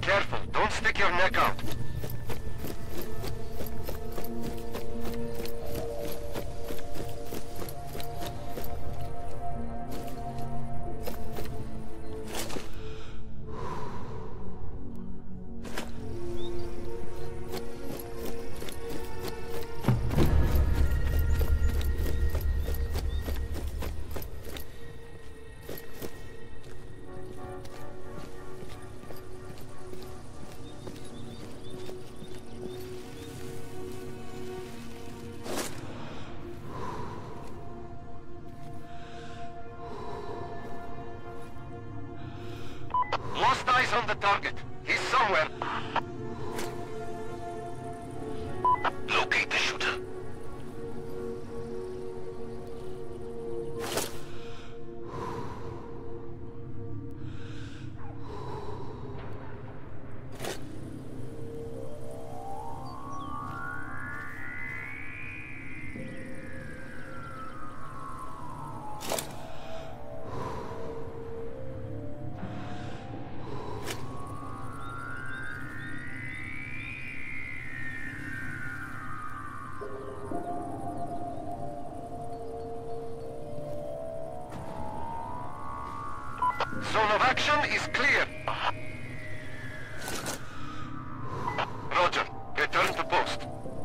Careful, don't stick your neck out. Lost eyes on the target. He's somewhere. Locate the shooter. Zone of action is clear. Roger. Return to post.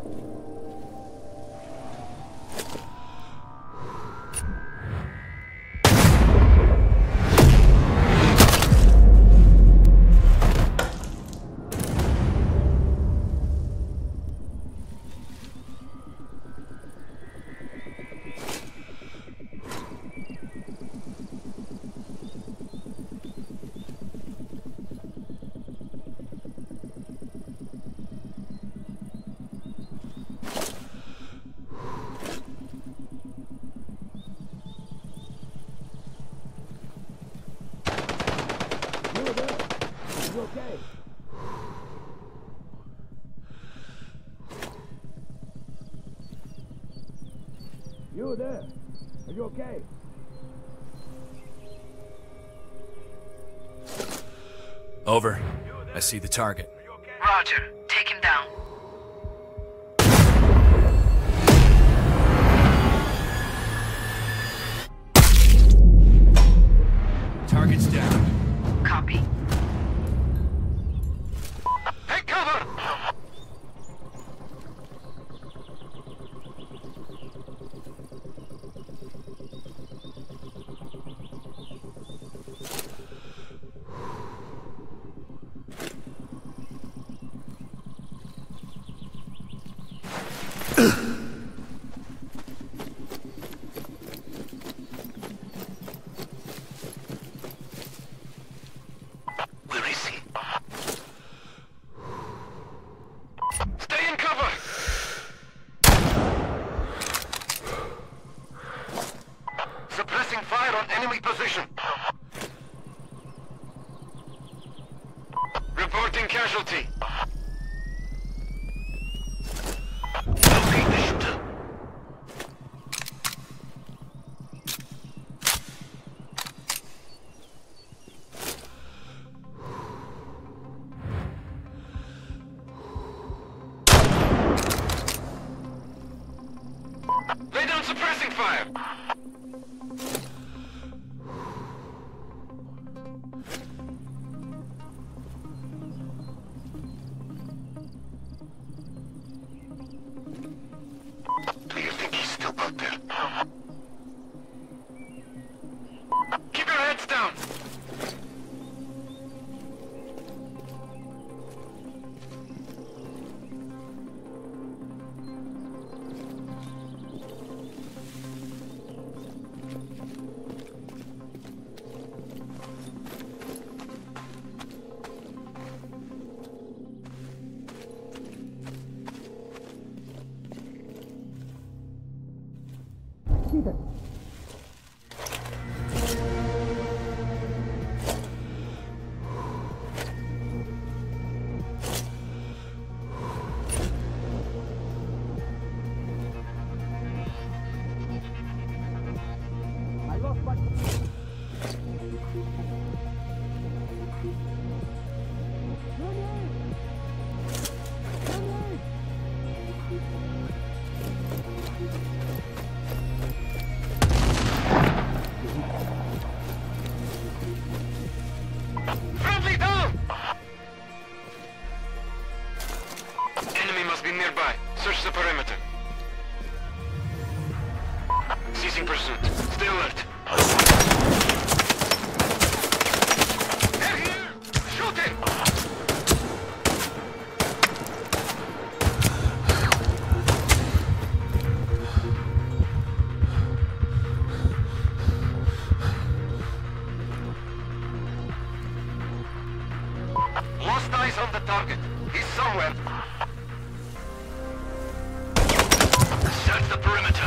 Okay. You there? Are you okay? Over. I see the target. Roger. Take him down. Target's down. Copy. Take cover! Where is he? Stay in cover! Suppressing fire on enemy position. Reporting casualty. Locate the shooter. Lay down suppressing fire! Do you think he's still out there? Keep your heads down! Search the perimeter. Ceasing pursuit. Stay alert. They're here! Shoot him! Lost eyes on the target. He's somewhere. Search the perimeter.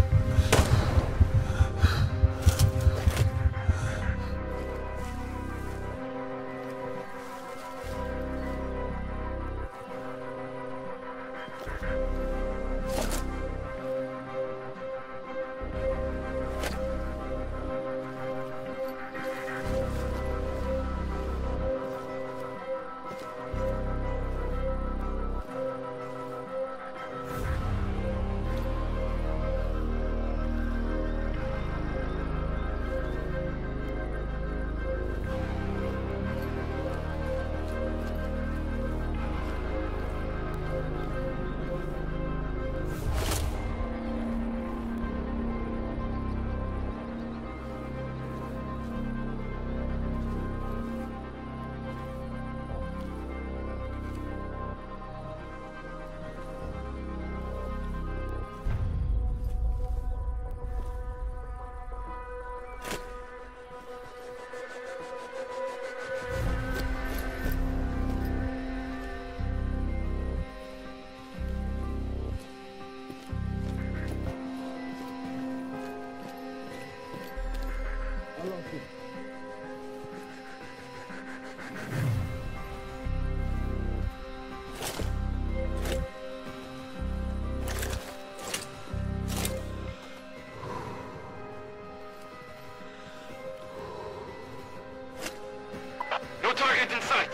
No target in sight.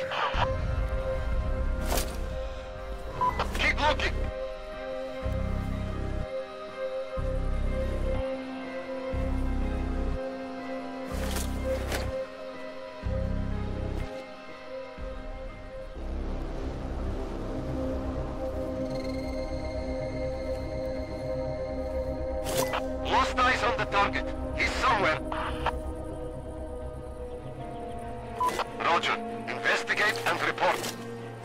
Keep looking. Lost eyes on the target. He's somewhere. Roger. Investigate and report.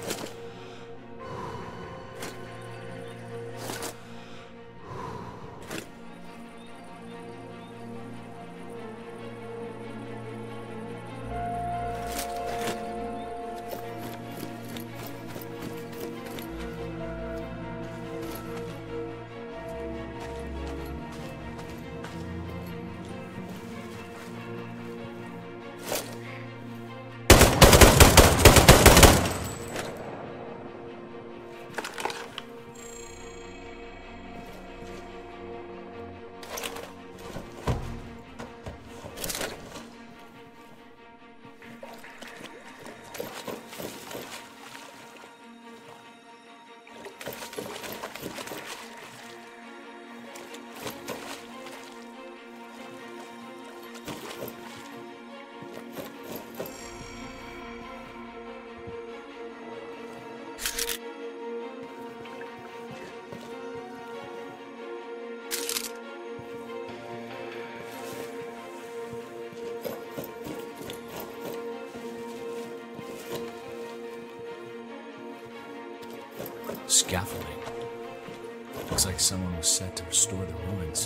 Scaffolding. Looks like someone was set to restore the ruins.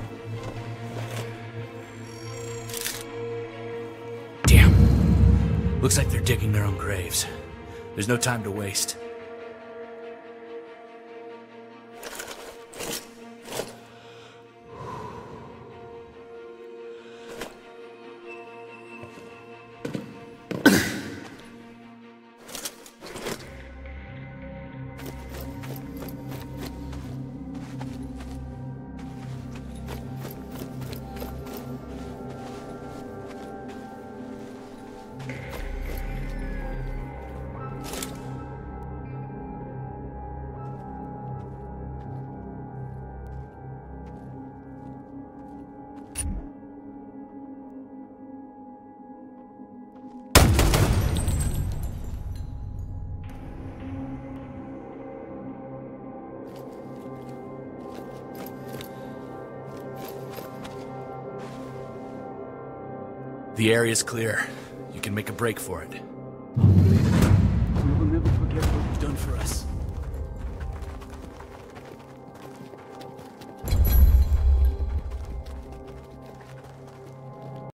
Damn! Looks like they're digging their own graves. There's no time to waste. The area's clear. You can make a break for it.